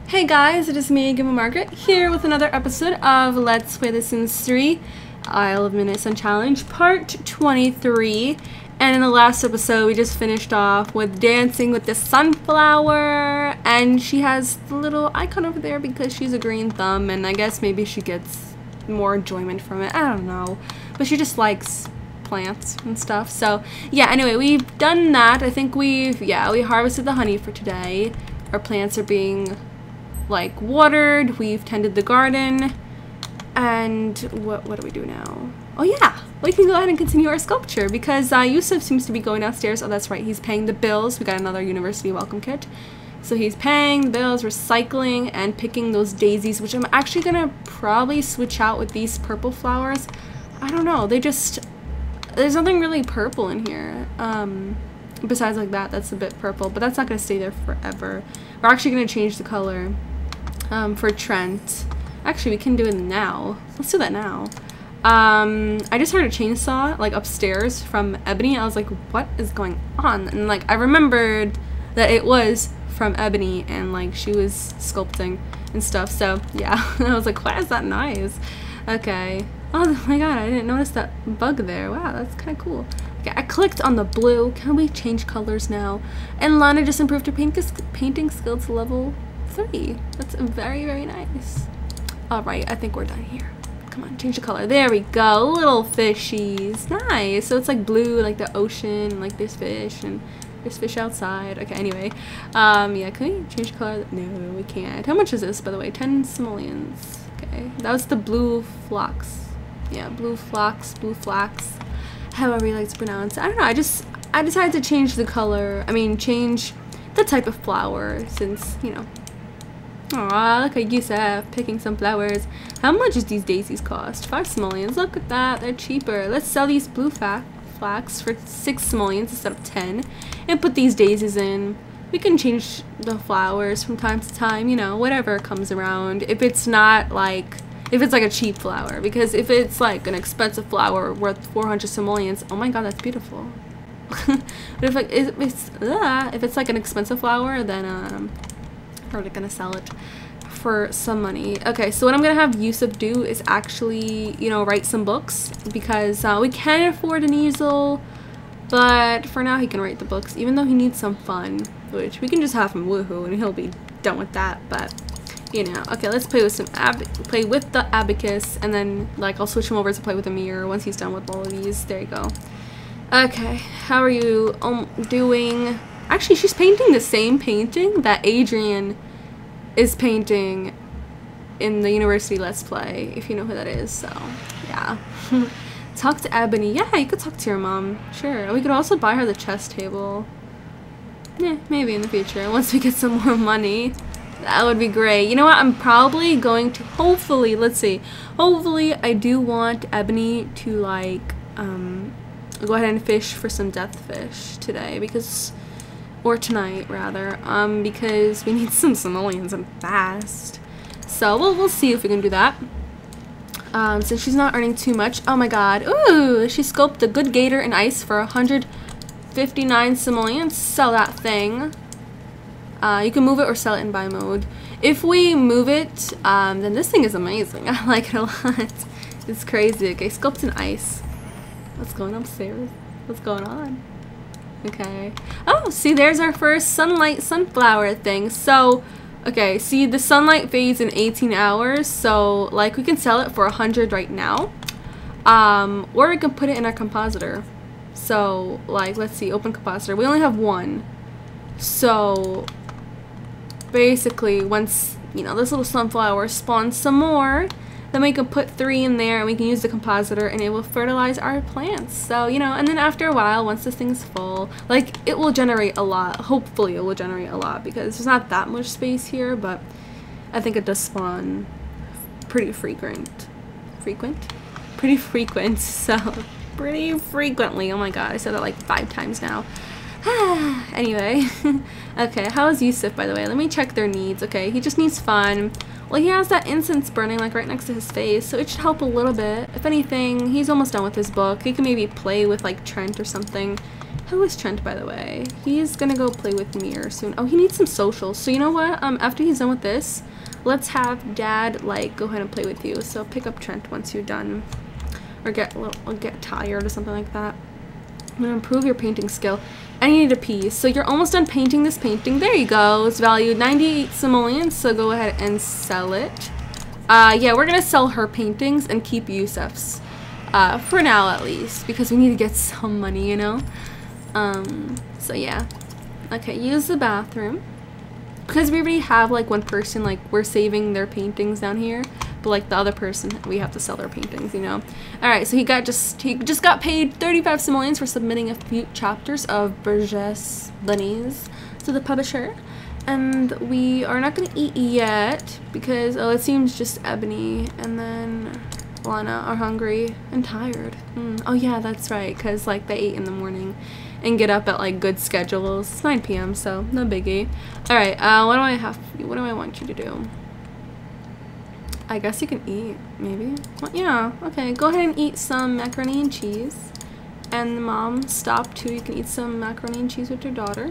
Hey guys, it is me, Gimme Margaret, here with another episode of Let's Play The Sims 3 Isle of Midnight Challenge, part 23. And in the last episode, we just finished off with dancing with the sunflower, and she has the little icon over there because she's a green thumb, and I guess maybe she gets more enjoyment from it. I don't know, but she just likes plants and stuff. So yeah, anyway, we've done that. I think we harvested the honey for today. Our plants are being like watered, we've tended the garden, and what do we do now? Oh yeah, we can go ahead and continue our sculpture because Yusuf seems to be going downstairs. Oh, that's right, he's paying the bills. We got another university welcome kit. So he's paying the bills, recycling, and picking those daisies, which I'm actually gonna probably switch out with these purple flowers. I don't know, there's nothing really purple in here. Besides like that's a bit purple, but that's not gonna stay there forever. We're actually gonna change the color for Trent. Actually, we can do it now. Let's do that now. I just heard a chainsaw like upstairs from Ebony. I was like, what is going on? And like I remembered that it was from Ebony and like she was sculpting and stuff. So yeah, I was like, why is that noise? Okay. Oh my god, I didn't notice that bug there. Wow, that's kind of cool. Okay, I clicked on the blue. Can we change colors now? And Lana just improved her painting skill to level 3. That's very, very nice. Alright, I think we're done here. Come on, change the color. There we go. Little fishies. Nice. So it's like blue, like the ocean, like there's fish, and there's fish outside. Okay, anyway. Yeah, can we change the color? No, we can't. How much is this, by the way? 10 simoleons. Okay, that was the blue phlox. Yeah, blue phlox, blue flax. However you like to pronounce it. I don't know, I decided to change the color. I mean, change the type of flower since, you know. Aw, look at Yusuf picking some flowers. How much does these daisies cost? 5 simoleons. Look at that, they're cheaper. Let's sell these blue flax for 6 simoleons instead of 10 and put these daisies in. We can change the flowers from time to time, you know, whatever comes around. If it's not like, if it's like a cheap flower, because if it's like an expensive flower worth 400 simoleons, oh my god, that's beautiful. But if it's like an expensive flower, then we're gonna sell it for some money. Okay, so what I'm gonna have Yusuf do is actually, you know, write some books because we can afford an easel, but for now he can write the books, even though he needs some fun, which we can just have him woohoo and he'll be done with that. But you know, okay, let's play with some play with the abacus, and then like I'll switch him over to play with the mirror once he's done with all of these. There you go. Okay, how are you doing? Actually, she's painting the same painting that Adrian is painting in the University Let's Play, if you know who that is. So yeah. Talk to Ebony. Yeah, you could talk to your mom. Sure. We could also buy her the chess table. Yeah, maybe in the future once we get some more money. That would be great. You know what? I'm probably going to hopefully, let's see. Hopefully I do want Ebony to like go ahead and fish for some death fish today because, or tonight rather, because we need some simoleons and fast. So we'll see if we can do that. Since she's not earning too much. Oh my god. Ooh, she sculpted a good gator in ice for 159 simoleons. Sell that thing. You can move it or sell it in buy mode. If we move it, then this thing is amazing. I like it a lot. It's crazy. Okay, sculpt in ice. What's going on upstairs? What's going on? Okay. Oh, see, there's our first sunlight sunflower thing. So, okay, see, the sunlight fades in 18 hours. So, like, we can sell it for 100 right now. Or we can put it in our compositor. So, like, let's see, open compositor. We only have one. So basically, once, you know, this little sunflower spawns some more, then we can put 3 in there and we can use the compositor and it will fertilize our plants. So, you know, and then after a while, once this thing's full, like, it will generate a lot. Hopefully it will generate a lot because there's not that much space here, but I think it does spawn pretty frequent. Pretty frequent, so pretty frequently. Oh my god, I said that like 5 times now. Anyway. Okay, how is Yusuf, by the way? Let me check their needs. Okay, he just needs fun. Well, he has that incense burning like right next to his face, so it should help a little bit. If anything, he's almost done with his book. He can maybe play with like Trent or something. Who is Trent, by the way? He's gonna go play with Mir soon. Oh, he needs some socials. So you know what? After he's done with this, let's have Dad like go ahead and play with you. So pick up Trent once you're done, or get tired or something like that. I'm gonna improve your painting skill. And you need a piece. So you're almost done painting this painting. There you go. It's valued 98 simoleons, so go ahead and sell it. Yeah, we're gonna sell her paintings and keep Yusuf's. For now at least, because we need to get some money, you know? So yeah. Okay, use the bathroom. Because we already have like one person, like we're saving their paintings down here. But like the other person, we have to sell their paintings, you know. All right, so he just got paid 35 simoleons for submitting a few chapters of Burgess Bunnies to the publisher, and we are not gonna eat yet because it seems just Ebony and then Lana are hungry and tired. Oh yeah, that's right, because like they ate in the morning and get up at like good schedules. It's 9 p.m. so no biggie. All right, what do I want you to do? I guess you can eat, maybe. Well, yeah, okay. Go ahead and eat some macaroni and cheese. And Mom, stop too. You can eat some macaroni and cheese with your daughter.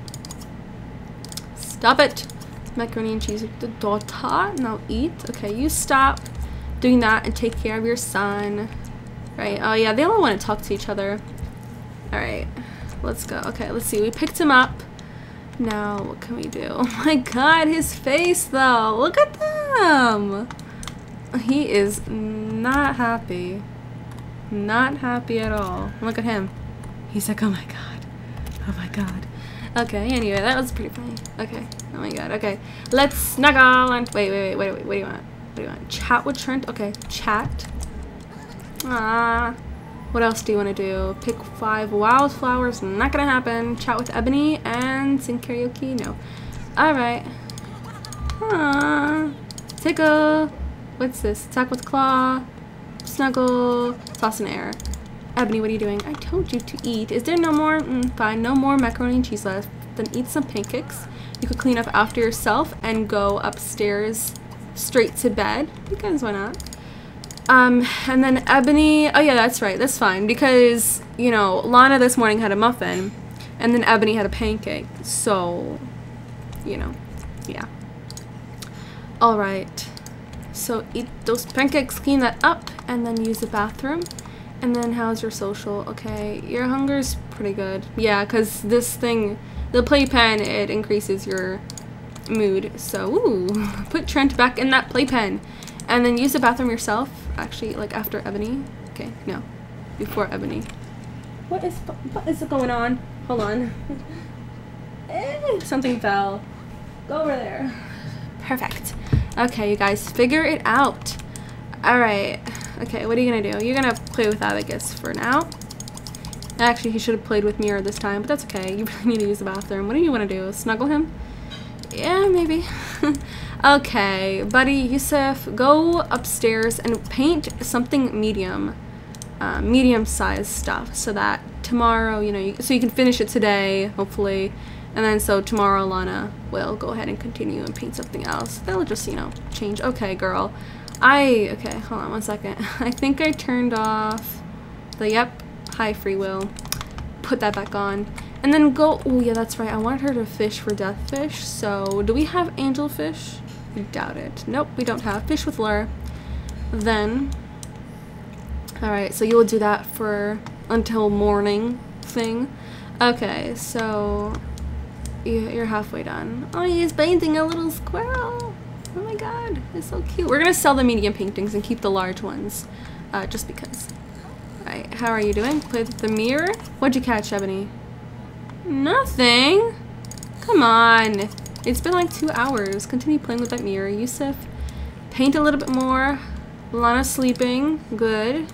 Stop it. Macaroni and cheese with the daughter. Now eat. Okay, you stop doing that and take care of your son. Right. Oh, yeah, they all want to talk to each other. All right, let's go. Okay, let's see. We picked him up. Now, what can we do? Oh my God, his face though. Look at them. He is not happy. Not happy at all. Look at him. He's like, oh my God. Oh my God. Okay, anyway, that was pretty funny. Okay. Oh my God. Okay. Let's snuggle and wait. What do you want? What do you want? Chat with Trent? Okay. Chat. What else do you want to do? Pick 5 wildflowers. Not gonna happen. Chat with Ebony and sing karaoke? No. Alright. Tickle. What's this? Attack with claw. Snuggle. Toss in air. Ebony, what are you doing? I told you to eat. Is there no more? Fine. No more macaroni and cheese left. Then eat some pancakes. You could clean up after yourself and go upstairs straight to bed. Because why not? And then Ebony, oh yeah, that's right, that's fine, because, you know, Lana this morning had a muffin, and then Ebony had a pancake, so, you know, yeah. Alright, so eat those pancakes, clean that up, and then use the bathroom, and then how's your social? Okay, your hunger's pretty good, yeah, because this thing, the playpen, it increases your mood, so, ooh, put Trent back in that playpen. And then use the bathroom yourself. Actually, like after Ebony. Okay, no. Before Ebony. What is going on? Hold on. Something fell. Go over there. Perfect. Okay, you guys, figure it out. Alright. Okay, what are you gonna do? You're gonna play with Abacus for now. Actually, he should have played with Mirror this time, but that's okay. You really need to use the bathroom. What do you want to do? Snuggle him? Yeah, maybe. Okay, buddy, Yusuf, go upstairs and paint something medium-sized stuff, so that tomorrow, you know, so you can finish it today, hopefully, and then so tomorrow Lana will go ahead and continue and paint something else. That'll just, you know, change. Okay, girl. Okay, hold on one second. I think I turned off the, hi, free will. Put that back on. And then go, oh yeah, that's right, I wanted her to fish for death fish, so do we have angelfish? I doubt it. Nope, we don't have fish with lure. Then, alright, so you will do that for until morning thing. Okay, so you're halfway done. Oh, he's painting a little squirrel. Oh my God, it's so cute. We're gonna sell the medium paintings and keep the large ones, just because. Alright, how are you doing? Play with the mirror? What'd you catch, Ebony? Nothing. Come on. It's been like 2 hours. Continue playing with that mirror. Yusuf, paint a little bit more. Lana's sleeping. Good.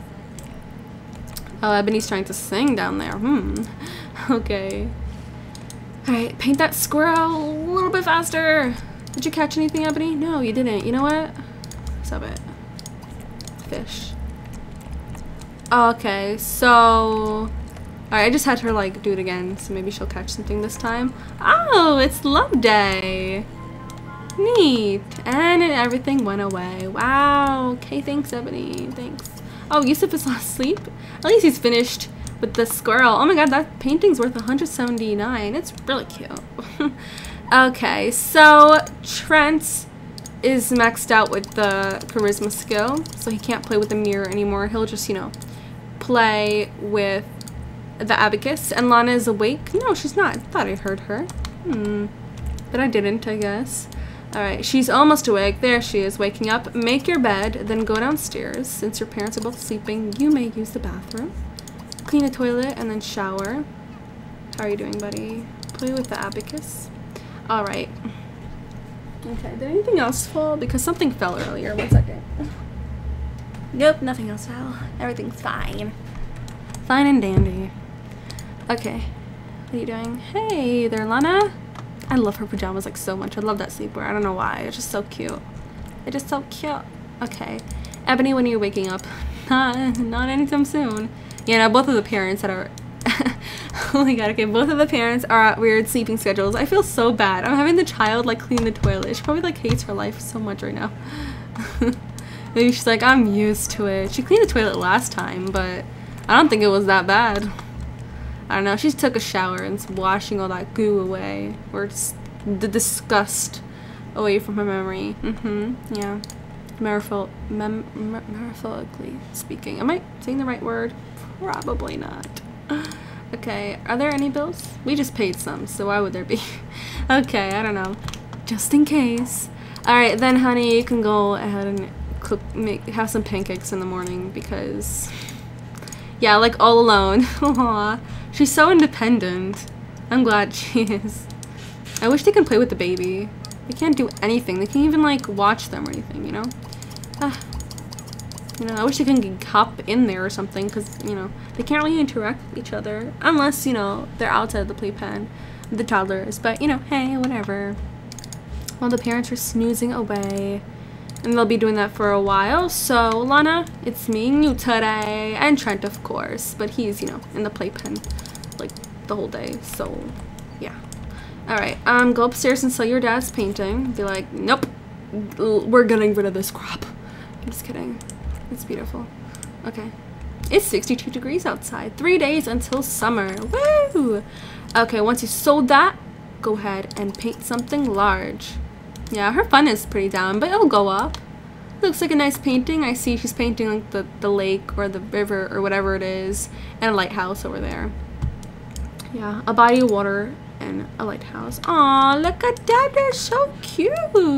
Oh, Ebony's trying to sing down there. Okay. Alright, paint that squirrel a little bit faster. Did you catch anything, Ebony? No, you didn't. You know what? Stop it. Fish. Okay, so Alright, I just had her like do it again, so maybe she'll catch something this time. Oh, it's love day. Neat. And everything went away. Wow. Okay, thanks, Ebony. Thanks. Oh, Yusuf is not asleep. At least he's finished with the squirrel. Oh my god, that painting's worth 179. It's really cute. Okay, so Trent is maxed out with the charisma skill, so he can't play with the mirror anymore. He'll just, you know, play with the abacus. And Lana is awake. No, she's not. I thought I heard her. But I didn't, I guess. Alright, she's almost awake. There she is, waking up. Make your bed, then go downstairs. Since your parents are both sleeping, you may use the bathroom. Clean the toilet, and then shower. How are you doing, buddy? Play with the abacus. Alright. Okay, did anything else fall? Because something fell earlier. 1 second. Nope, nothing else fell. Everything's fine. Fine and dandy. Okay. What are you doing? Hey there, Lana. I love her pajamas like so much. I love that sleepwear. I don't know why. It's just so cute. It's just so cute. Okay. Ebony, when are you waking up? Not anytime soon. Yeah, now both of the parents that are... oh my god, okay. Both of the parents are at weird sleeping schedules. I feel so bad. I'm having the child like clean the toilet. She probably like hates her life so much right now. Maybe she's like, I'm used to it. She cleaned the toilet last time, but I don't think it was that bad. I don't know, she took a shower and is washing all that goo away. Or just the disgust away from her memory. Yeah. Metaphorically speaking. Am I saying the right word? Probably not. Okay, are there any bills? We just paid some, so why would there be? Okay, I don't know. Just in case. Alright, then honey, you can go ahead and cook, have some pancakes in the morning because... yeah, like all alone. Aww. She's so independent. I'm glad she is. I wish they could play with the baby. They can't do anything. They can't even like watch them or anything, you know? You know, I wish they could hop in there or something because, you know, they can't really interact with each other. Unless, you know, they're outside the playpen, the toddlers. But, you know, hey, whatever. While the parents are snoozing away. And they'll be doing that for a while. So, Lana, it's me and you today. And Trent, of course. But he's, you know, in the playpen, like, the whole day. So, yeah. Alright, go upstairs and sell your dad's painting. Be like, nope. We're getting rid of this crap. I'm just kidding. It's beautiful. Okay. It's 62 degrees outside. 3 days until summer. Woo! Okay, once you sold that, go ahead and paint something large. Yeah, her fun is pretty down, but it'll go up. Looks like a nice painting. I see she's painting like the lake or the river or whatever it is, and a lighthouse over there. Yeah, a body of water and a lighthouse. Aw, look at that. They're so cute.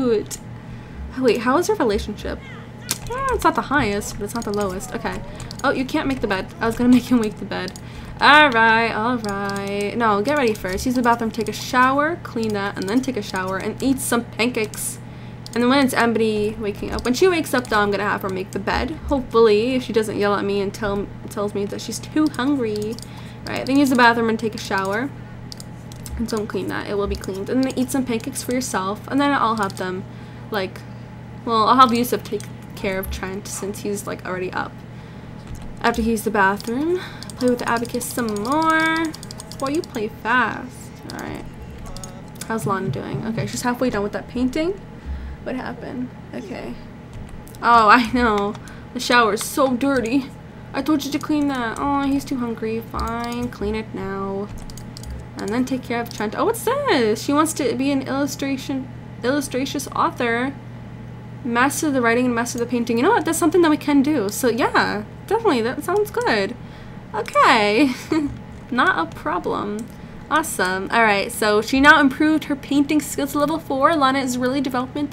Oh, wait, how is their relationship? It's not the highest, but it's not the lowest. Okay. Oh, you can't make the bed. I was gonna make him make the bed. Alright, alright. No, get ready first. Use the bathroom, take a shower, clean that, and then take a shower, and eat some pancakes. And then when it's Ebony waking up, when she wakes up though, I'm gonna have her make the bed. Hopefully, if she doesn't yell at me and tells me that she's too hungry. Alright, then use the bathroom and take a shower. And don't clean that. It will be cleaned. And then eat some pancakes for yourself, and then I'll have them, like, well, I'll have Yusuf take care of Trent since he's, like, already up. After he used the bathroom, play with the abacus some more. Boy, you play fast. Alright. How's Lana doing? Okay, she's halfway done with that painting. What happened? Okay. Oh, I know. The shower is so dirty. I told you to clean that. Oh, he's too hungry. Fine, clean it now. And then take care of Trent. Oh, what's this? She wants to be an illustrious author. Master the writing and master the painting. You know what? That's something that we can do. So yeah, definitely. That sounds good. Okay. Not a problem. Awesome. Alright, so she now improved her painting skills to level 4. Lana is really developing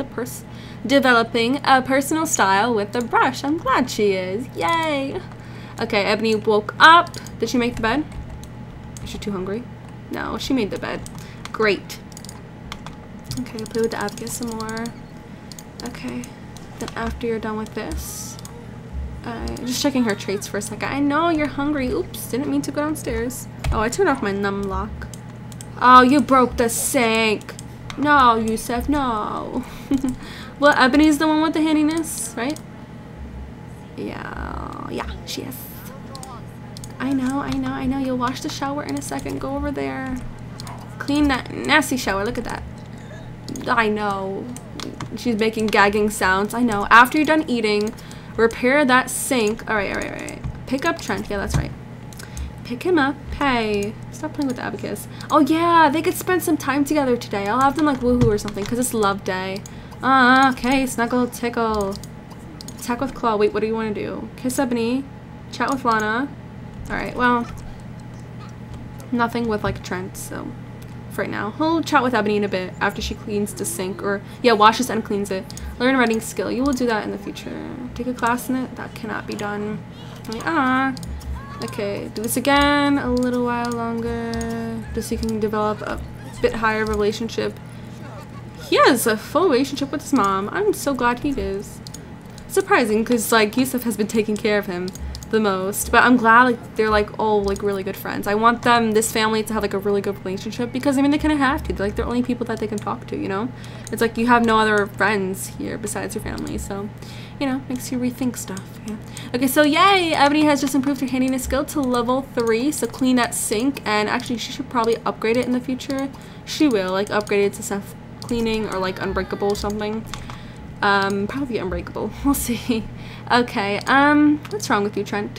a personal style with the brush. I'm glad she is. Yay. Okay, Ebony woke up. Did she make the bed? Is she too hungry? No, she made the bed. Great. Okay, play with the abacus some more. Okay, then after you're done with this, just checking her traits for a second. I know you're hungry. Oops, didn't mean to go downstairs. Oh, I turned off my num lock. Oh, you broke the sink. No, Yusuf, no. Well, Ebony's the one with the handiness, right? Yeah, she is. I know. You'll wash the shower in a second. Go over there. Clean that nasty shower. Look at that. I know. She's making gagging sounds. I know. After you're done eating, repair that sink. Alright. Pick up Trent. Yeah, that's right. Pick him up. Hey, stop playing with the abacus. Oh yeah, they could spend some time together today. I'll have them like woohoo or something because it's love day. Okay, snuggle, tickle. Attack with claw. Wait, what do you want to do? Kiss Ebony. Chat with Lana. Alright, well, nothing with like Trent, so for right now. He'll chat with Ebony in a bit after she cleans the sink, or yeah, washes and cleans it. Learn writing skill. You will do that in the future. Take a class in it. That cannot be done. Okay, do this again a little while longer, just so you can develop a bit higher of a relationship. He has a full relationship with his mom. I'm so glad he is. Surprising, because like Yusuf has been taking care of him the most, but I'm glad like they're like all like really good friends. I want this family to have like a really good relationship, because I mean they kind of have to. They're like the only people that they can talk to, you know. It's like you have no other friends here besides your family, so you know, makes you rethink stuff. Yeah. Okay, so yay, Ebony has just improved her handiness skill to level 3, so clean that sink, and actually she should probably upgrade it in the future. She will like upgrade it to self cleaning or like unbreakable or something. Probably unbreakable. We'll see. Okay, what's wrong with you, Trent?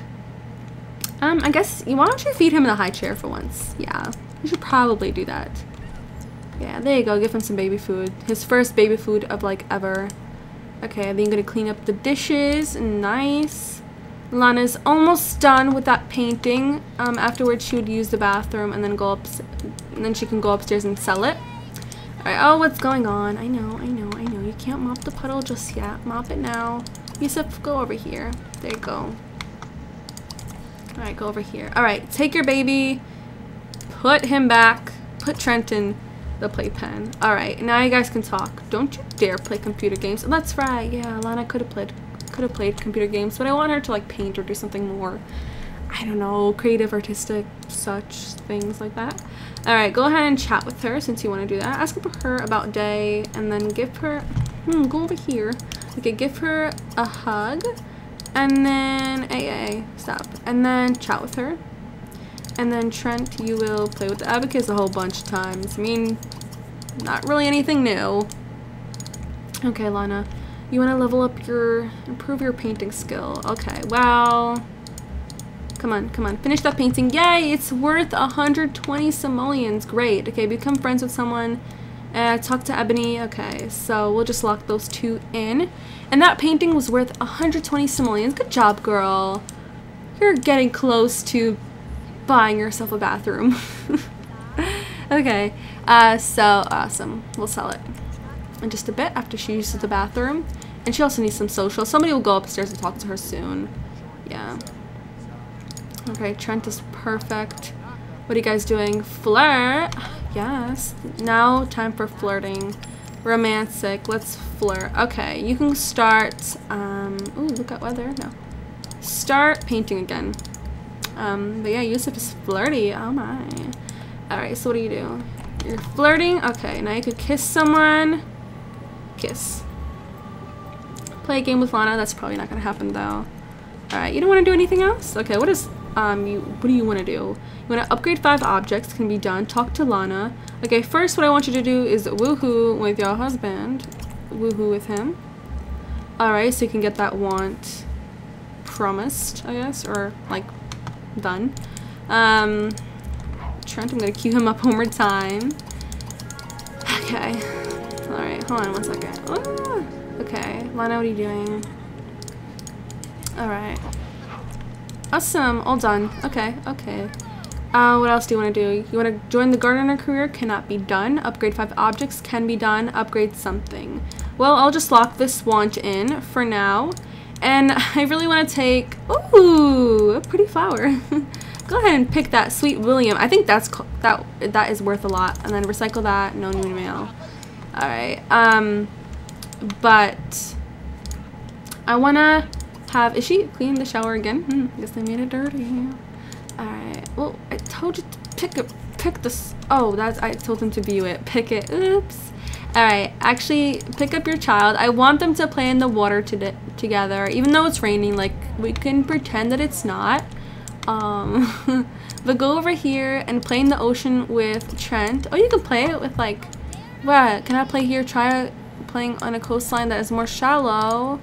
I guess, why don't you feed him in the high chair for once? Yeah, you should probably do that. Yeah, there you go, give him some baby food. His first baby food of, like, ever. Okay, then you're gonna clean up the dishes. Nice. Lana's almost done with that painting. Afterwards, she would use the bathroom and then and then she can go upstairs and sell it. Alright, oh, what's going on? I know. You can't mop the puddle just yet. Mop it now. Yusuf, go over here. There you go. Alright, go over here. Alright, take your baby. Put him back. Put Trent in the playpen. Alright, now you guys can talk. Don't you dare play computer games. Oh, that's right. Yeah, Lana could have played computer games, but I want her to like paint or do something more, I don't know, creative, artistic, such things like that. Alright, go ahead and chat with her since you want to do that. Ask her about day and then give her, go over here. Okay, give her a hug and then, stop. And then chat with her. And then Trent, you will play with the abacus a whole bunch of times. I mean, not really anything new. Okay, Lana, you want to level up improve your painting skill. Okay, well, come on, finish that painting. Yay, it's worth 120 simoleons. Great. Okay, become friends with someone. Talk to Ebony. Okay, so we'll just lock those two in. And that painting was worth 120 simoleons. Good job, girl. You're getting close to buying yourself a bathroom. Okay, so awesome. We'll sell it in just a bit after she uses the bathroom. And she also needs some social. Somebody will go upstairs and talk to her soon. Yeah. Okay, Trent is perfect. What are you guys doing? Flirt? Yes. Now time for flirting. Romantic. Let's flirt. Okay, you can start, ooh, look at weather. No. Start painting again. But yeah, Yusuf is flirty. Oh my. Alright, so what do you do? You're flirting? Okay, now you could kiss someone. Kiss. Play a game with Lana. That's probably not gonna happen though. Alright, you don't want to do anything else? Okay, what do you want to do? You want to upgrade 5 objects. Can be done. Talk to Lana. Okay, first what I want you to do is woohoo with your husband. Woohoo with him. Alright, so you can get that want promised, I guess, or like done. Trent, I'm gonna cue him up one more time. Okay. Alright, hold on one second. Ah, okay, Lana, what are you doing? Alright. Awesome, all done. Okay. What else do you want to do? You want to join the gardener career? Cannot be done. Upgrade 5 objects can be done. Upgrade something. Well, I'll just lock this want in for now. And I really want to take, ooh, a pretty flower. Go ahead and pick that Sweet William. I think that is worth a lot. And then recycle that. No new mail. All right. But I want to have, is she cleaning the shower again? Guess they made it dirty. Alright, well, I told you to pick this. Oh, I told them to view it. Pick it. Oops. Alright, actually, pick up your child. I want them to play in the water together. Even though it's raining, like, we can pretend that it's not. But go over here and play in the ocean with Trent. Oh, you can play it with like, what? Can I play here? Try playing on a coastline that is more shallow.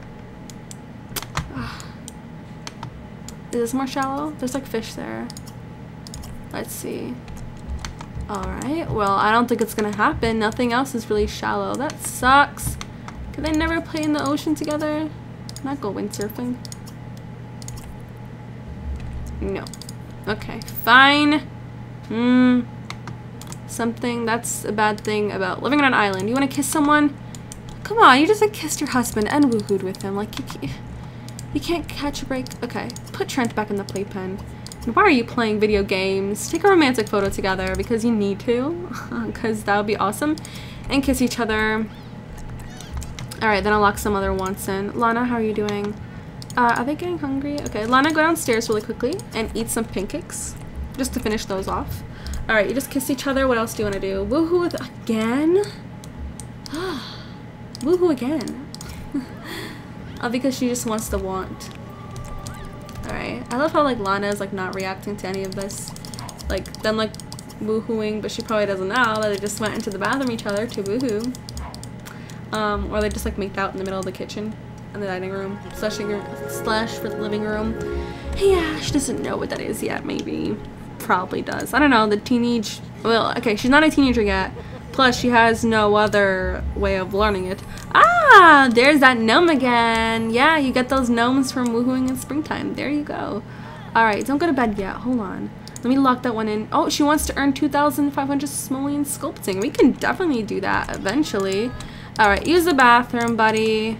Is this more shallow? There's like fish there. Let's see. Alright, well, I don't think it's gonna happen. Nothing else is really shallow. That sucks. Can they never play in the ocean together? Not go windsurfing. No. Okay, fine. Something that's a bad thing about living on an island. You want to kiss someone? Come on, you just like kissed your husband and woohooed with him. Like you can't catch a break. Okay, put Trent back in the playpen. And why are you playing video games? Take a romantic photo together because you need to, because that would be awesome. And kiss each other. All right, then I'll lock some other wants in. Lana, how are you doing? Are they getting hungry? Okay, Lana, go downstairs really quickly and eat some pancakes just to finish those off. All right, you just kiss each other. What else do you want to do? Woohoo again? Woohoo again. Because she just wants the want. All right, I love how like Lana is like not reacting to any of this. Like them like woohooing, but she probably doesn't know that they just went into the bathroom each other to woohoo. Or they just like make out in the middle of the kitchen and the dining room slash for the living room. Yeah, she doesn't know what that is yet. Maybe, probably does. I don't know. The teenage. Well, okay, she's not a teenager yet. Plus, she has no other way of learning it. Ah, there's that gnome again. Yeah, you get those gnomes from woohooing in springtime. There you go. All right, don't go to bed yet. Hold on. Let me lock that one in. Oh, she wants to earn 2,500 simoleon sculpting. We can definitely do that eventually. Alright, use the bathroom, buddy.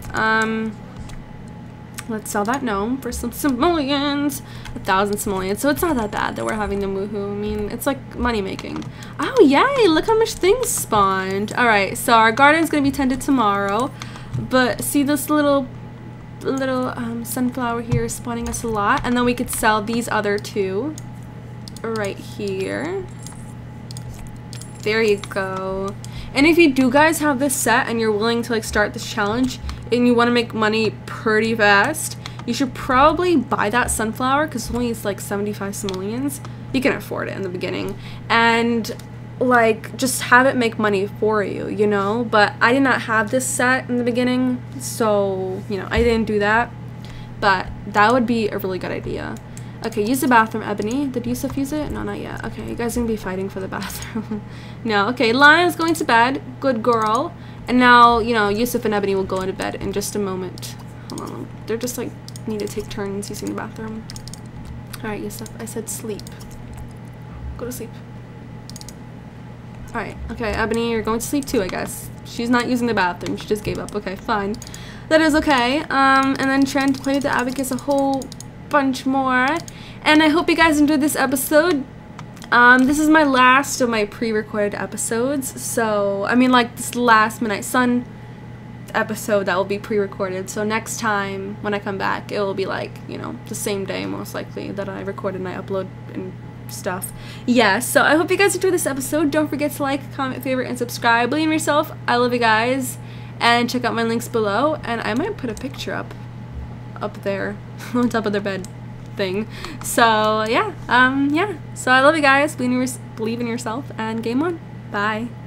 Let's sell that gnome for some simoleons. 1,000 simoleons. So it's not that bad that we're having the woohoo. I mean, it's like money making. Oh, yay! Look how much things spawned. Alright, so our garden's gonna be tended tomorrow. But see this little sunflower here is spawning us a lot. And then we could sell these other two. Right here. There you go. And if you do guys have this set and you're willing to like start this challenge and you want to make money pretty fast, you should probably buy that sunflower because it's only like 75 simoleons. You can afford it in the beginning. And like just have it make money for you, you know? But I did not have this set in the beginning, so you know, I didn't do that. But that would be a really good idea. Okay, use the bathroom, Ebony. Did Yusuf use it? No, not yet. Okay, you guys are gonna be fighting for the bathroom. No, okay, Lana's going to bed. Good girl. And now, you know, Yusuf and Ebony will go into bed in just a moment. Hold on. They're just like, need to take turns using the bathroom. Alright, Yusuf, I said sleep. Go to sleep. Alright, okay, Ebony, you're going to sleep too, I guess. She's not using the bathroom. She just gave up. Okay, fine. That is okay. And then Trent played the abacus a whole bunch more, and I hope you guys enjoyed this episode. This is my last of my pre-recorded episodes, so I mean like this last Midnight Sun episode that will be pre-recorded, so next time when I come back it will be like, you know, the same day most likely that I recorded and I upload and stuff. Yeah, so I hope you guys enjoyed this episode. Don't forget to like, comment, favorite, and subscribe. Believe in yourself. I love you guys, and check out my links below, and I might put a picture up there on top of their bed thing. So yeah, so I love you guys. Believe in yourself and game on. Bye.